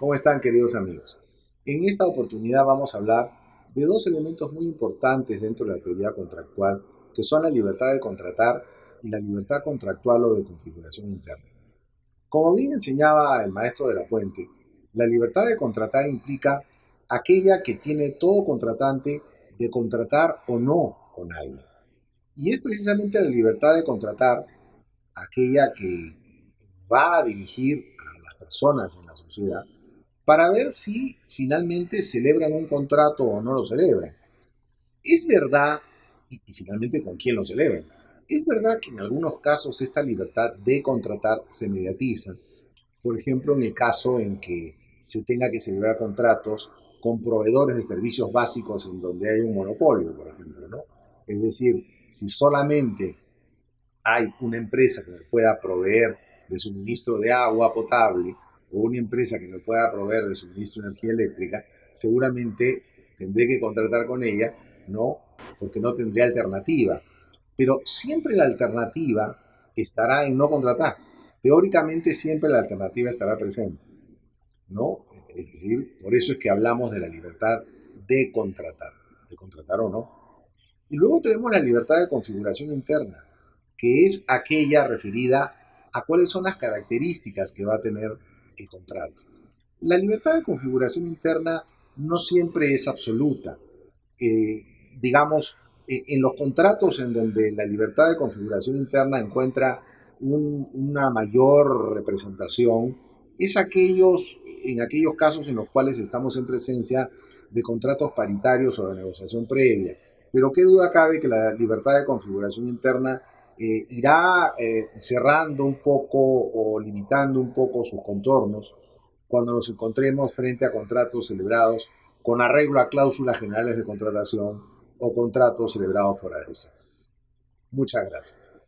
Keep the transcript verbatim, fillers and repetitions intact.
¿Cómo están, queridos amigos? En esta oportunidad vamos a hablar de dos elementos muy importantes dentro de la teoría contractual, que son la libertad de contratar y la libertad contractual o de configuración interna. Como bien enseñaba el maestro de la Puente, la libertad de contratar implica aquella que tiene todo contratante de contratar o no con alguien. Y es precisamente la libertad de contratar aquella que va a dirigir a las personas en la sociedad para ver si finalmente celebran un contrato o no lo celebran. Es verdad, y, y finalmente con quién lo celebran, es verdad que en algunos casos esta libertad de contratar se mediatiza. Por ejemplo, en el caso en que se tenga que celebrar contratos con proveedores de servicios básicos en donde hay un monopolio, por ejemplo, ¿no? Es decir, si solamente hay una empresa que me pueda proveer de suministro de agua potable o una empresa que me pueda proveer de suministro de energía eléctrica, seguramente tendré que contratar con ella, ¿no? Porque no tendría alternativa. Pero siempre la alternativa estará en no contratar. Teóricamente siempre la alternativa estará presente, ¿no? Es decir, por eso es que hablamos de la libertad de contratar, de contratar o no. Y luego tenemos la libertad de configuración interna, que es aquella referida a cuáles son las características que va a tener el contrato. La libertad de configuración interna no siempre es absoluta. Eh, digamos, eh, en los contratos en donde la libertad de configuración interna encuentra un, una mayor representación, es aquellos, en aquellos casos en los cuales estamos en presencia de contratos paritarios o de negociación previa. Pero qué duda cabe que la libertad de configuración interna eh, irá eh, cerrando un poco o limitando un poco sus contornos cuando nos encontremos frente a contratos celebrados con arreglo a cláusulas generales de contratación o contratos celebrados por adhesión. Muchas gracias.